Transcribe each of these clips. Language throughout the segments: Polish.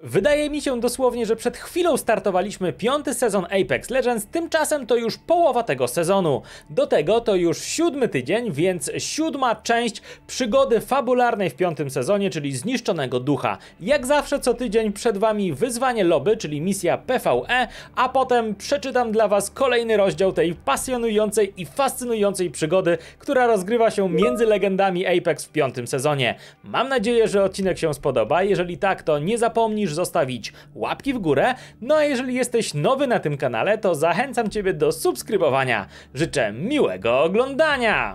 Wydaje mi się dosłownie, że przed chwilą startowaliśmy 5. sezon Apex Legends, tymczasem to już połowa tego sezonu. Do tego to już 7. tydzień, więc 7. część przygody fabularnej w 5. sezonie, czyli Zniszczonego Ducha. Jak zawsze co tydzień przed wami wyzwanie lobby, czyli misja PvE, a potem przeczytam dla was kolejny rozdział tej pasjonującej i fascynującej przygody, która rozgrywa się między legendami Apex w 5. sezonie. Mam nadzieję, że odcinek się spodoba. Jeżeli tak, to nie zapomnisz zostawić łapki w górę. No a jeżeli jesteś nowy na tym kanale, to zachęcam ciebie do subskrybowania. Życzę miłego oglądania!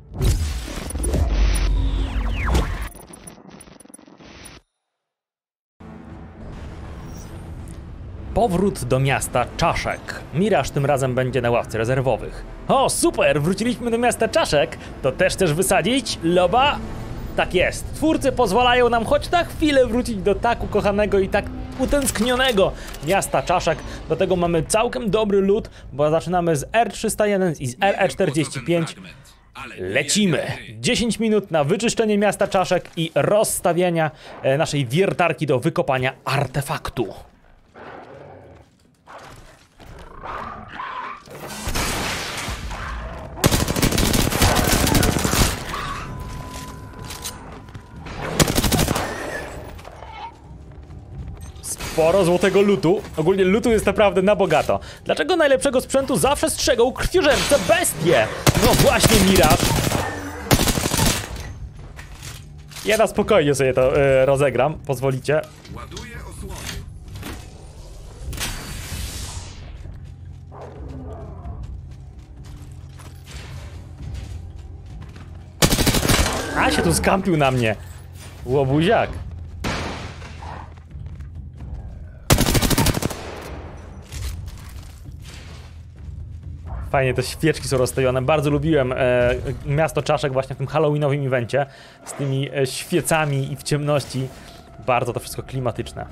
Powrót do miasta Czaszek. Miraż tym razem będzie na ławce rezerwowych. O, super! Wróciliśmy do miasta Czaszek. To też wysadzić? Loba? Tak jest. Twórcy pozwalają nam choć na chwilę wrócić do tak ukochanego i tak utęsknionego miasta Czaszek. Do tego mamy całkiem dobry loot, bo zaczynamy z R301 i z RE45. Lecimy! 10 minut na wyczyszczenie miasta Czaszek i rozstawienia naszej wiertarki do wykopania artefaktu. Sporo złotego lootu. Ogólnie lootu jest naprawdę na bogato. Dlaczego najlepszego sprzętu zawsze strzegą krwiożercze bestie? No właśnie, Miraż. Ja na spokojnie sobie to rozegram, pozwolicie. Ładuję osłony. A się tu skampił na mnie. Łobuziak. Fajnie, te świeczki są rozstawione. Bardzo lubiłem miasto Czaszek właśnie w tym halloweenowym evencie. Z tymi świecami i w ciemności. Bardzo to wszystko klimatyczne.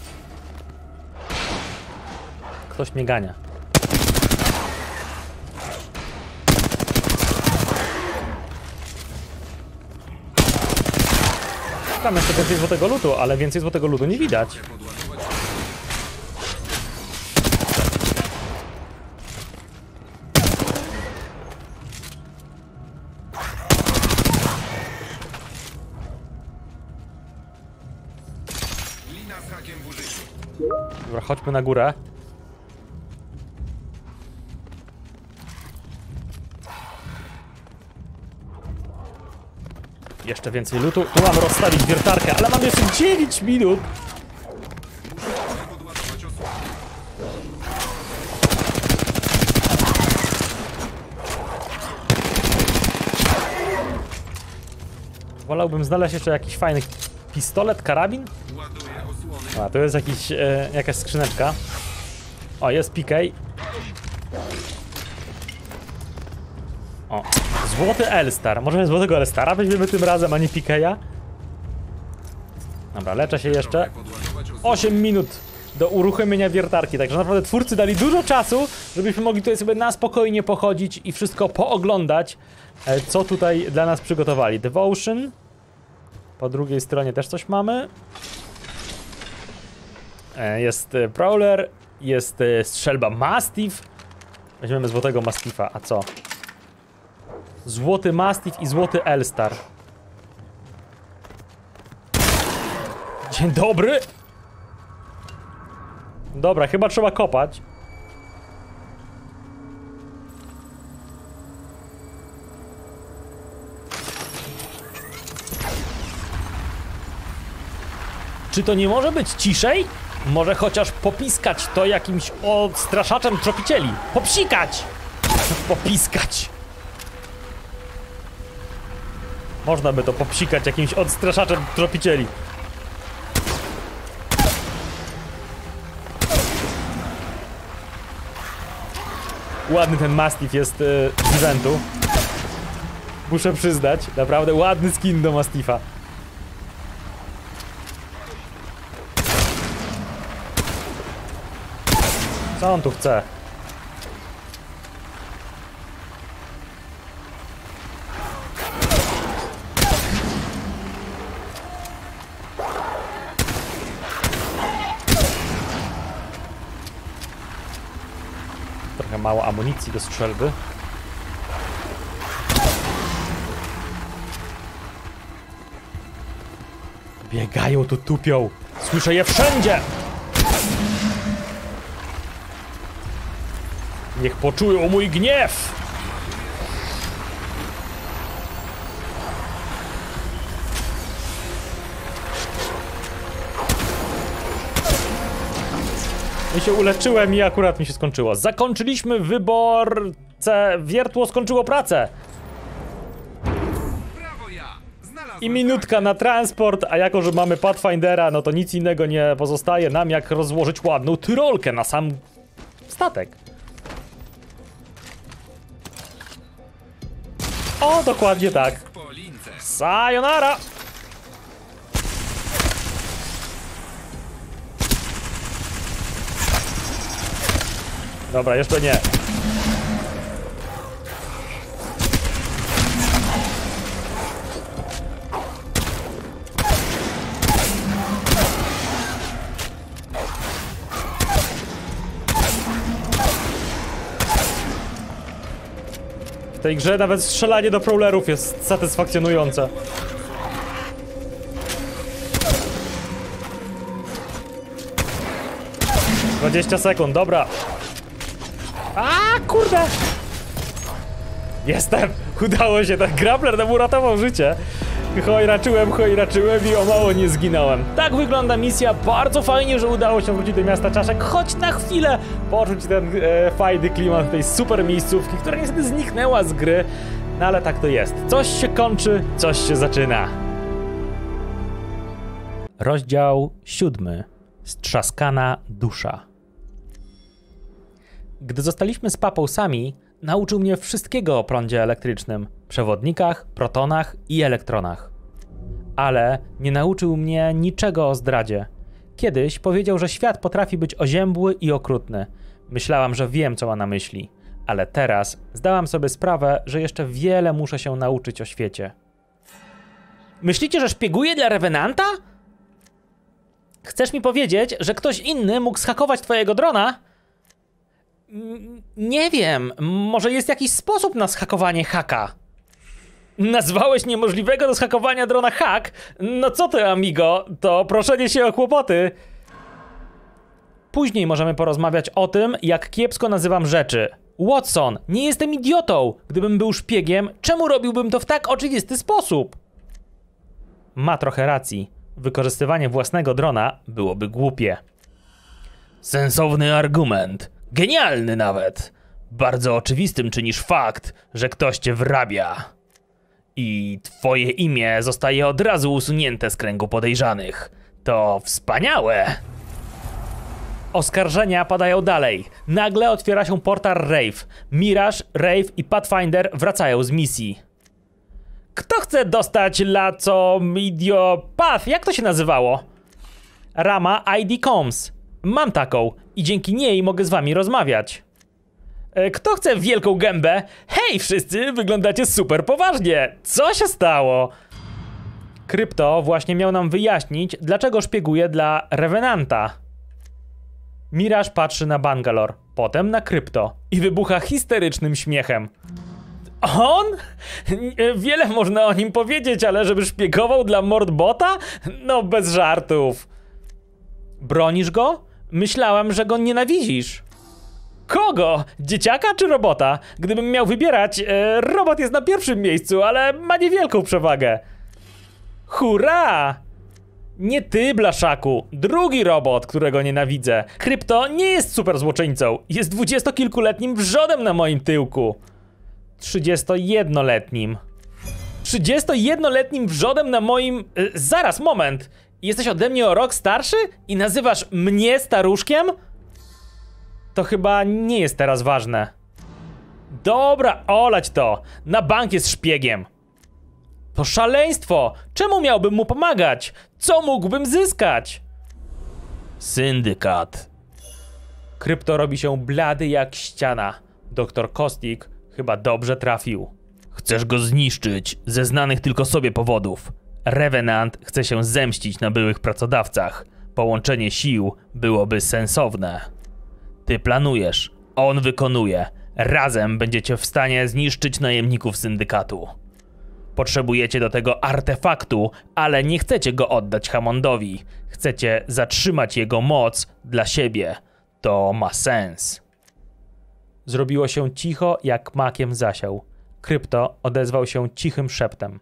Ktoś mnie gania. Tam jeszcze więcej złotego lootu, ale więcej złotego lootu nie widać. Dobra, chodźmy na górę. Jeszcze więcej lootu. Tu mamy rozstawić wiertarkę, ale mamy jeszcze 9 minut. Wolałbym znaleźć jeszcze jakiś fajny pistolet, karabin. A, to jest jakaś skrzyneczka. O, jest PK. O, złoty L-Star. Możemy złotego L-Stara weźmiemy tym razem, a nie PK'a. Dobra, leczę się jeszcze. 8 minut do uruchomienia wiertarki, także naprawdę twórcy dali dużo czasu, żebyśmy mogli tutaj sobie na spokojnie pochodzić i wszystko pooglądać, co tutaj dla nas przygotowali. Devotion. Po drugiej stronie też coś mamy. Jest Prowler, jest strzelba Mastiff. Weźmiemy złotego Mastiffa, a co? Złoty Mastiff i złoty L-Star. Dzień dobry! Dobra, chyba trzeba kopać. Czy to nie może być ciszej? Może chociaż popiskać to jakimś odstraszaczem tropicieli. Popsikać! Popiskać. Można by to popsikać jakimś odstraszaczem tropicieli. Ładny ten Mastiff jest z eventu. Muszę przyznać, naprawdę ładny skin do Mastiffa. Co on tu chce? Trochę mało amunicji do strzelby. Biegają tu, tupią. Słyszę je wszędzie! Niech poczują mój gniew! Ja się uleczyłem i akurat mi się skończyło. Zakończyliśmy wyborce. Wiertło skończyło pracę. I minutka na transport, a jako, że mamy Pathfindera, no to nic innego nie pozostaje nam, jak rozłożyć ładną tyrolkę na sam statek. O, dokładnie tak. Sayonara! Dobra, jeszcze nie. W tej grze nawet strzelanie do prowlerów jest satysfakcjonujące. „20 sekund, dobra. A kurde! Jestem! Udało się, ten grappler nam uratował życie. Chojraczyłem i o mało nie zginąłem. Tak wygląda misja. Bardzo fajnie, że udało się wrócić do miasta czaszek, choć na chwilę poczuć ten fajny klimat tej super miejscówki, która niestety zniknęła z gry. No ale tak to jest. Coś się kończy, coś się zaczyna. Rozdział 7. Strzaskana dusza. Gdy zostaliśmy z papą sami, nauczył mnie wszystkiego o prądzie elektrycznym, przewodnikach, protonach i elektronach. Ale nie nauczył mnie niczego o zdradzie. Kiedyś powiedział, że świat potrafi być oziębły i okrutny. Myślałam, że wiem, co ma na myśli. Ale teraz zdałam sobie sprawę, że jeszcze wiele muszę się nauczyć o świecie. Myślicie, że szpieguję dla Revenanta? Chcesz mi powiedzieć, że ktoś inny mógł zhakować twojego drona? Nie wiem, może jest jakiś sposób na zhakowanie haka. Nazwałeś niemożliwego do zhakowania drona hack? No co ty, amigo, to proszenie się o kłopoty. Później możemy porozmawiać o tym, jak kiepsko nazywam rzeczy. Watson, nie jestem idiotą. Gdybym był szpiegiem, czemu robiłbym to w tak oczywisty sposób? Ma trochę racji. Wykorzystywanie własnego drona byłoby głupie. Sensowny argument. Genialny nawet. Bardzo oczywistym czynisz fakt, że ktoś cię wrabia. I twoje imię zostaje od razu usunięte z kręgu podejrzanych. To wspaniałe. Oskarżenia padają dalej. Nagle otwiera się portal Rave. Mirage, Rave i Pathfinder wracają z misji. Kto chce dostać Laco Medio Path? Jak to się nazywało? Rama ID Coms. Mam taką i dzięki niej mogę z wami rozmawiać. Kto chce wielką gębę? Hej wszyscy, wyglądacie super poważnie. Co się stało? Krypto właśnie miał nam wyjaśnić, dlaczego szpieguje dla Revenanta. Mirage patrzy na Bangalore, potem na Krypto i wybucha histerycznym śmiechem. On? Wiele można o nim powiedzieć, ale żeby szpiegował dla Mordbota? No bez żartów. Bronisz go? Myślałem, że go nienawidzisz. Kogo? Dzieciaka czy robota? Gdybym miał wybierać, robot jest na pierwszym miejscu, ale ma niewielką przewagę. Hurra! Nie ty, blaszaku. Drugi robot, którego nienawidzę. Krypto nie jest super złoczyńcą. Jest 20-kilkuletnim wrzodem na moim tyłku. 31-letnim. 31-letnim wrzodem na moim... Zaraz, moment. Jesteś ode mnie o rok starszy? I nazywasz mnie staruszkiem? To chyba nie jest teraz ważne. Dobra, olać to. Na bank jest szpiegiem. To szaleństwo. Czemu miałbym mu pomagać? Co mógłbym zyskać? Syndykat. Krypto robi się blady jak ściana. Doktor Kostik chyba dobrze trafił. Chcesz go zniszczyć ze znanych tylko sobie powodów. Revenant chce się zemścić na byłych pracodawcach. Połączenie sił byłoby sensowne. Ty planujesz, On wykonuje. Razem będziecie w stanie zniszczyć najemników syndykatu. Potrzebujecie do tego artefaktu, ale nie chcecie go oddać Hammondowi. Chcecie zatrzymać jego moc dla siebie. To ma sens. Zrobiło się cicho, jak makiem zasiał. Krypto odezwał się cichym szeptem.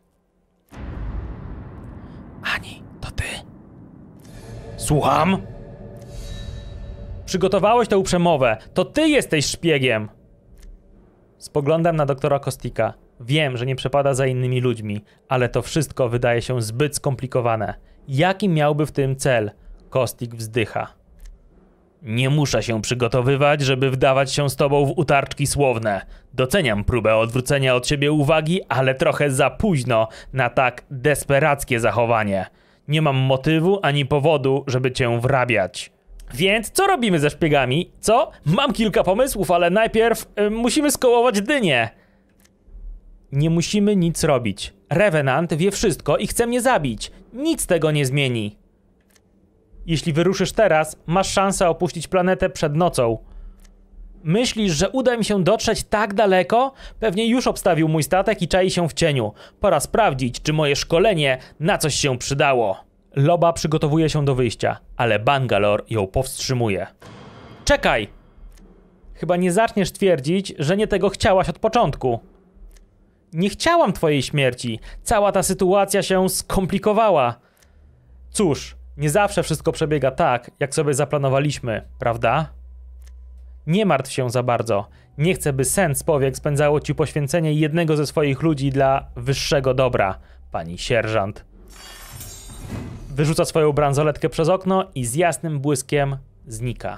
Ani, to ty? Słucham? Przygotowałeś tę przemowę. To ty jesteś szpiegiem. Spoglądam na doktora Kostika. Wiem, że nie przepada za innymi ludźmi, ale to wszystko wydaje się zbyt skomplikowane. Jaki miałby w tym cel? Kostik wzdycha. Nie muszę się przygotowywać, żeby wdawać się z tobą w utarczki słowne. Doceniam próbę odwrócenia od siebie uwagi, ale trochę za późno na tak desperackie zachowanie. Nie mam motywu ani powodu, żeby cię wrabiać. Więc co robimy ze szpiegami? Co? Mam kilka pomysłów, ale najpierw musimy skołować dynię. Nie musimy nic robić. Revenant wie wszystko i chce mnie zabić. Nic tego nie zmieni. Jeśli wyruszysz teraz, masz szansę opuścić planetę przed nocą. Myślisz, że uda mi się dotrzeć tak daleko? Pewnie już obstawił mój statek i czai się w cieniu. Pora sprawdzić, czy moje szkolenie na coś się przydało. Loba przygotowuje się do wyjścia, ale Bangalore ją powstrzymuje. Czekaj! Chyba nie zaczniesz twierdzić, że nie tego chciałaś od początku. Nie chciałam twojej śmierci. Cała ta sytuacja się skomplikowała. Cóż, nie zawsze wszystko przebiega tak, jak sobie zaplanowaliśmy, prawda? Nie martw się za bardzo. Nie chcę, by sen z powiek spędzało ci poświęcenie jednego ze swoich ludzi dla wyższego dobra, pani sierżant. Wyrzuca swoją bransoletkę przez okno i z jasnym błyskiem znika.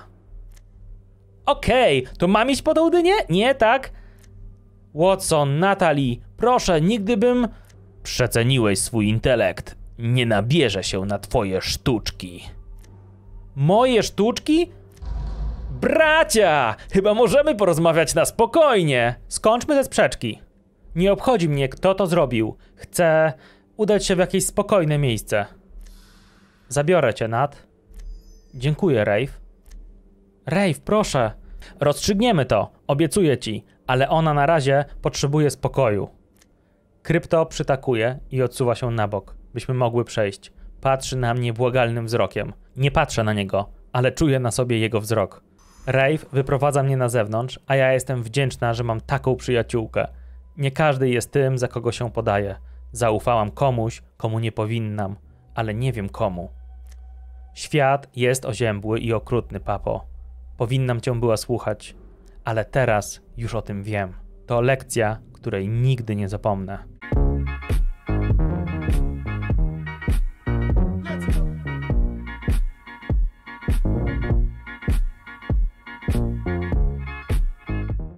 Okej, to mam iść po tą dynię? Nie, tak? Watson, Natalie, proszę, nigdy bym... Przeceniłeś swój intelekt. Nie nabierze się na twoje sztuczki. Moje sztuczki? Bracia! Chyba możemy porozmawiać na spokojnie. Skończmy ze sprzeczki. Nie obchodzi mnie, kto to zrobił. Chcę udać się w jakieś spokojne miejsce. Zabiorę cię, Nat. Dziękuję, Rafe. Rafe, proszę. Rozstrzygniemy to, obiecuję ci, ale ona na razie potrzebuje spokoju. Krypto przytakuje i odsuwa się na bok, byśmy mogły przejść. Patrzy na mnie błagalnym wzrokiem. Nie patrzę na niego, ale czuję na sobie jego wzrok. Rafe wyprowadza mnie na zewnątrz, a ja jestem wdzięczna, że mam taką przyjaciółkę. Nie każdy jest tym, za kogo się podaje. Zaufałam komuś, komu nie powinnam, ale nie wiem komu. Świat jest oziębły i okrutny, papo. Powinnam cię była słuchać, ale teraz już o tym wiem. To lekcja, której nigdy nie zapomnę.